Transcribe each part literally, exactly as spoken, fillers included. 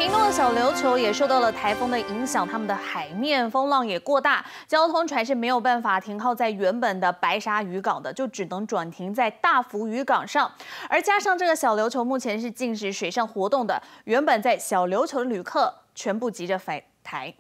屏东的小琉球也受到了台风的影响，他们的海面风浪也过大，交通船是没有办法停靠在原本的白沙渔港的，就只能转停在大福渔港上。而加上这个小琉球目前是禁止水上活动的，原本在小琉球的旅客全部急着返台。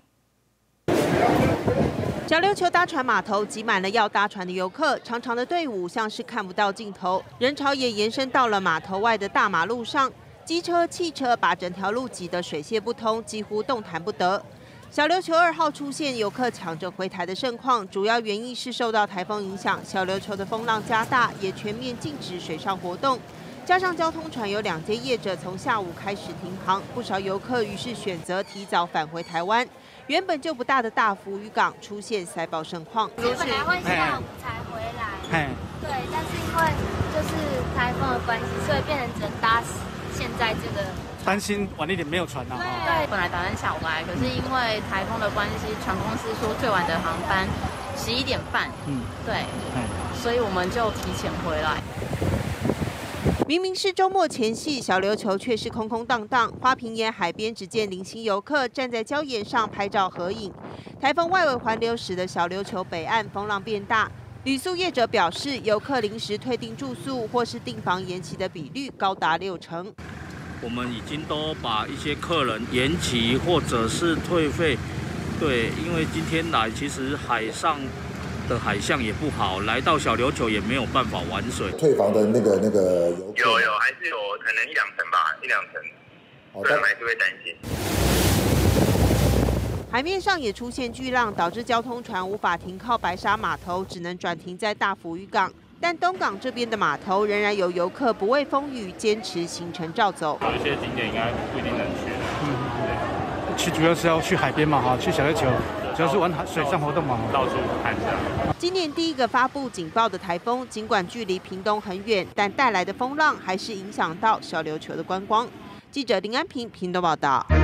小琉球搭船码头挤满了要搭船的游客，长长的队伍像是看不到尽头，人潮也延伸到了码头外的大马路上，机车、汽车把整条路挤得水泄不通，几乎动弹不得。小琉球二号出现游客抢着回台的盛况，主要原因是受到台风影响，小琉球的风浪加大，也全面禁止水上活动。 加上交通船有两间业者从下午开始停航，不少游客于是选择提早返回台湾。原本就不大的大福渔港出现塞爆盛况， 本来会下午才回来，对，但是因为就是台风的关系，所以变成只能搭现在这个。 担心晚一点没有船啊。 对， 本来打算下午来，可是因为台风的关系，船公司说最晚的航班十一点半，嗯，对，嗯，所以我们就提前回来。 明明是周末前夕，小琉球却是空空荡荡。花瓶岩海边只见零星游客站在礁岩上拍照合影。台风外围环流使得小琉球北岸风浪变大。旅宿业者表示，游客临时退订住宿或是订房延期的比率高达六成。 我们已经都把一些客人延期或者是退费，对，因为今天来其实海上 的海象也不好，来到小琉球也没有办法玩水。 退房的那个那个游客有有还是有可能一两成吧，一两成，个人还是会担心。 海面上也出现巨浪，导致交通船无法停靠白沙码头，只能转停在大福渔港。但东港这边的码头仍然有游客不畏风雨，坚持行程照走。 有一些景点应该不一定能去。嗯， 对。去主要是要去海边嘛，哈，去小琉球。 主要是玩水上活动嘛， 到处看一下。 今年第一个发布警报的台风，尽管距离屏东很远，但带来的风浪还是影响到小琉球的观光。记者林安平屏东报道。